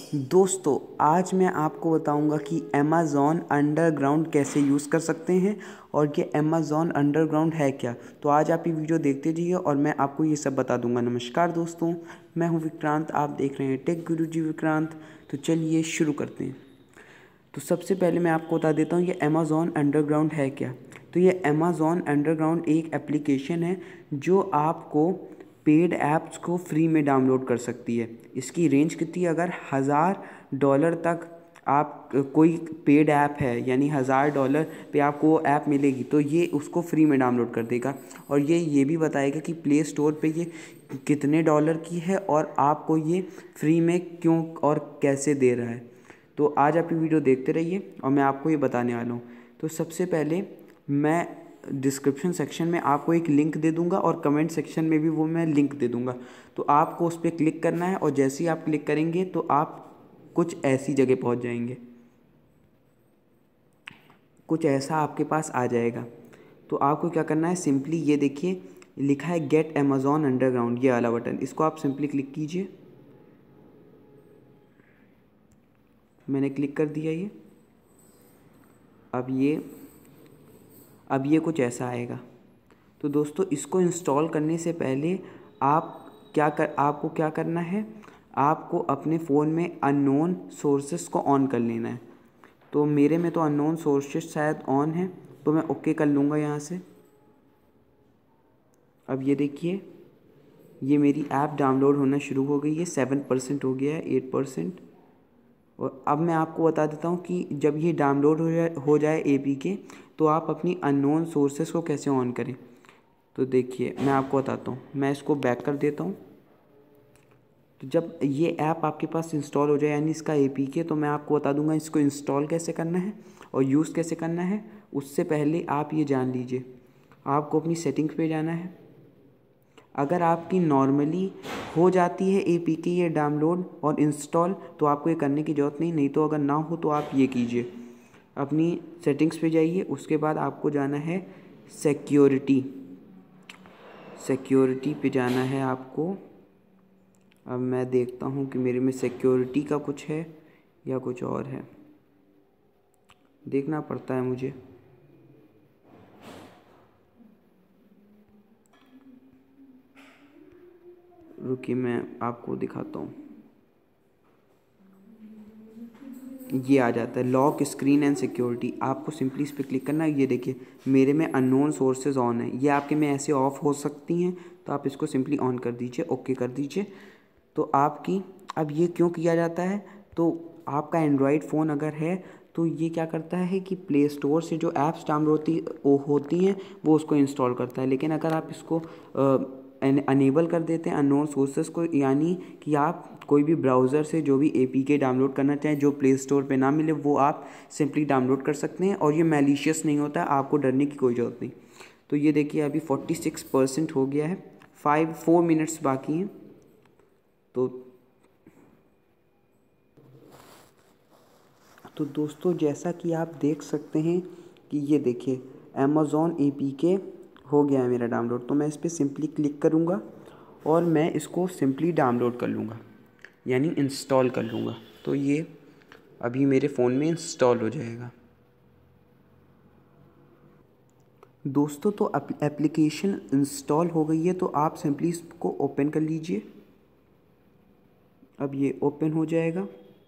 दोस्तों, आज मैं आपको बताऊंगा कि अमेज़ॉन अंडरग्राउंड कैसे यूज़ कर सकते हैं और ये अमेज़ॉन अंडरग्राउंड है क्या। तो आज आप ये वीडियो देखते जाइए और मैं आपको ये सब बता दूंगा। नमस्कार दोस्तों, मैं हूं विक्रांत, आप देख रहे हैं टेक गुरुजी विक्रांत। तो चलिए शुरू करते हैं। तो सबसे पहले मैं आपको बता देता हूँ ये अमेज़ॉन अंडरग्राउंड है क्या। तो ये अमेज़ॉन अंडरग्राउंड एक एप्लीकेशन है जो आपको पेड ऐप्स को फ्री में डाउनलोड कर सकती है। इसकी रेंज कितनी है, अगर $1000 तक आप कोई पेड ऐप है यानी $1000 पे आपको वो ऐप मिलेगी तो ये उसको फ्री में डाउनलोड कर देगा। और ये भी बताएगा कि प्ले स्टोर पे ये कितने डॉलर की है और आपको ये फ्री में क्यों और कैसे दे रहा है। तो आज आप ये वीडियो देखते रहिए और मैं आपको ये बताने वाला हूँ। तो सबसे पहले मैं डिस्क्रिप्शन सेक्शन में आपको एक लिंक दे दूंगा और कमेंट सेक्शन में भी वो मैं लिंक दे दूंगा। तो आपको उस पर क्लिक करना है और जैसे ही आप क्लिक करेंगे तो आप कुछ ऐसी जगह पहुंच जाएंगे, कुछ ऐसा आपके पास आ जाएगा। तो आपको क्या करना है, सिंपली ये देखिए लिखा है गेट अमेज़ॉन अंडरग्राउंड, ये वाला बटन, इसको आप सिंपली क्लिक कीजिए। मैंने क्लिक कर दिया ये। अब ये कुछ ऐसा आएगा। तो दोस्तों, इसको इंस्टॉल करने से पहले आपको क्या करना है, आपको अपने फ़ोन में अननोन सोर्सेस को ऑन कर लेना है। तो मेरे में तो अननोन सोर्सेस शायद ऑन है, तो मैं ओके कर लूँगा यहाँ से। अब ये देखिए, ये मेरी ऐप डाउनलोड होना शुरू हो गई है। 7% हो गया है, 8%। और अब मैं आपको बता देता हूँ कि जब ये डाउनलोड हो जाए APK तो आप अपनी अननोन सोर्सेस को कैसे ऑन करें। तो देखिए मैं आपको बताता हूँ, मैं इसको बैक कर देता हूँ। तो जब ये ऐप आपके पास इंस्टॉल हो जाए यानी इसका APK, तो मैं आपको बता दूंगा इसको इंस्टॉल कैसे करना है और यूज़ कैसे करना है। उससे पहले आप ये जान लीजिए, आपको अपनी सेटिंग्स पे जाना है। अगर आपकी नॉर्मली हो जाती है APK ये डाउनलोड और इंस्टॉल तो आपको ये करने की ज़रूरत नहीं तो अगर ना हो तो आप ये कीजिए, अपनी सेटिंग्स पे जाइए। उसके बाद आपको जाना है सिक्योरिटी पे जाना है आपको। अब मैं देखता हूँ कि मेरे में सिक्योरिटी का कुछ है या कुछ और है, देखना पड़ता है मुझे। रुकिए मैं आपको दिखाता हूँ। ये आ जाता है लॉक स्क्रीन एंड सिक्योरिटी, आपको सिंपली इस पर क्लिक करना है। ये देखिए मेरे में अननोन सोर्सेज ऑन है, ये आपके में ऐसे ऑफ हो सकती हैं तो आप इसको सिंपली ऑन कर दीजिए, ओके कर दीजिए। तो आपकी अब ये क्यों किया जाता है, तो आपका एंड्रॉयड फ़ोन अगर है तो ये क्या करता है कि प्ले स्टोर से जो ऐप्स डाउनलोड होती हैं वो उसको इंस्टॉल करता है। लेकिन अगर आप इसको अनेबल कर देते हैं अननोन सोर्सेस को, यानी कि आप कोई भी ब्राउज़र से जो भी APK डाउनलोड करना चाहें जो प्ले स्टोर पे ना मिले वो आप सिंपली डाउनलोड कर सकते हैं और ये मैलिशियस नहीं होता है, आपको डरने की कोई ज़रूरत नहीं। तो ये देखिए अभी 46% हो गया है, 4 मिनट्स बाकी हैं। तो दोस्तों, जैसा कि आप देख सकते हैं कि ये देखिए अमेज़ॉन APK हो गया है मेरा डाउनलोड। तो मैं इस पर सिंपली क्लिक करूँगा और मैं इसको सिंपली डाउनलोड कर लूँगा यानी इंस्टॉल कर लूँगा। तो ये अभी मेरे फ़ोन में इंस्टॉल हो जाएगा। दोस्तों, तो एप्लीकेशन इंस्टॉल हो गई है, तो आप सिंपली इसको ओपन कर लीजिए। अब ये ओपन हो जाएगा।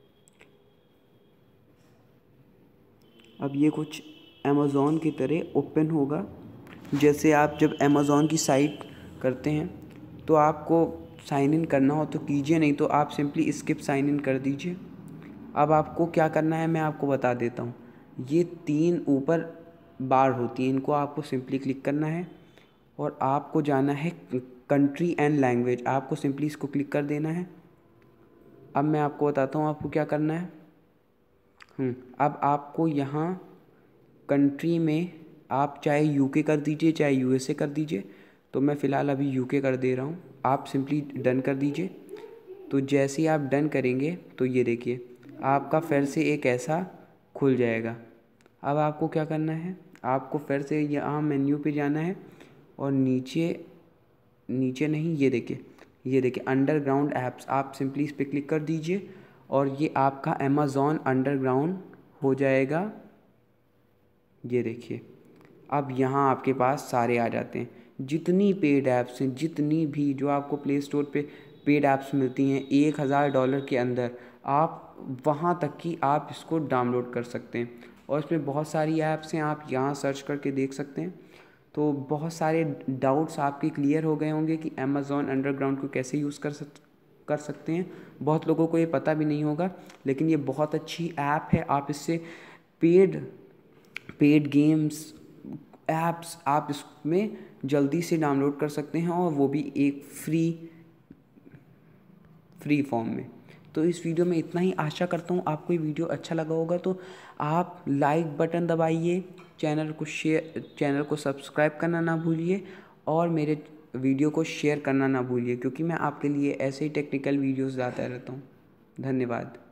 अब ये कुछ अमेज़ॉन की तरह ओपन होगा। जैसे आप जब अमेज़ॉन की साइट करते हैं तो आपको साइन इन करना हो तो कीजिए, नहीं तो आप सिंपली स्किप साइन इन कर दीजिए। अब आपको क्या करना है मैं आपको बता देता हूँ। ये 3 ऊपर बार होती हैं, इनको आपको सिंपली क्लिक करना है और आपको जाना है कंट्री एंड लैंग्वेज, आपको सिंपली इसको क्लिक कर देना है। अब मैं आपको बताता हूँ आपको क्या करना है। अब आपको यहाँ कंट्री में आप चाहे UK कर दीजिए चाहे USA कर दीजिए। तो मैं फ़िलहाल अभी UK कर दे रहा हूँ, आप सिंपली डन कर दीजिए। तो जैसे ही आप डन करेंगे तो ये देखिए आपका फिर से एक ऐसा खुल जाएगा। अब आपको क्या करना है, आपको फिर से यहाँ मेन्यू पे जाना है और नीचे नहीं, ये देखिए अंडरग्राउंड ऐप्स, आप सिंपली इस पर क्लिक कर दीजिए और ये आपका अमेज़ॉन अंडरग्राउंड हो जाएगा। ये देखिए, अब यहाँ आपके पास सारे आ जाते हैं, जितनी पेड ऐप्स हैं, जितनी भी जो आपको प्ले स्टोर पे पेड ऐप्स मिलती हैं $1000 के अंदर, आप वहाँ तक कि आप इसको डाउनलोड कर सकते हैं। और इसमें बहुत सारी ऐप्स हैं, आप यहाँ सर्च करके देख सकते हैं। तो बहुत सारे डाउट्स आपके क्लियर हो गए होंगे कि अमेज़ॉन अंडरग्राउंड को कैसे यूज़ कर सकते हैं। बहुत लोगों को ये पता भी नहीं होगा, लेकिन ये बहुत अच्छी ऐप है। आप इससे पेड गेम्स ऐप्स आप इसमें जल्दी से डाउनलोड कर सकते हैं, और वो भी एक फ्री फॉर्म में। तो इस वीडियो में इतना ही। आशा करता हूँ आपको ये वीडियो अच्छा लगा होगा। तो आप लाइक बटन दबाइए, चैनल को सब्सक्राइब करना ना भूलिए, और मेरे वीडियो को शेयर करना ना भूलिए, क्योंकि मैं आपके लिए ऐसे ही टेक्निकल वीडियोस लाता रहता हूँ। धन्यवाद।